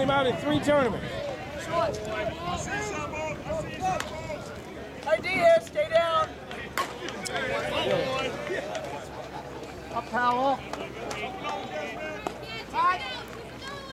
Came out in 3 tournaments. ID here, stay down. Up, Powell.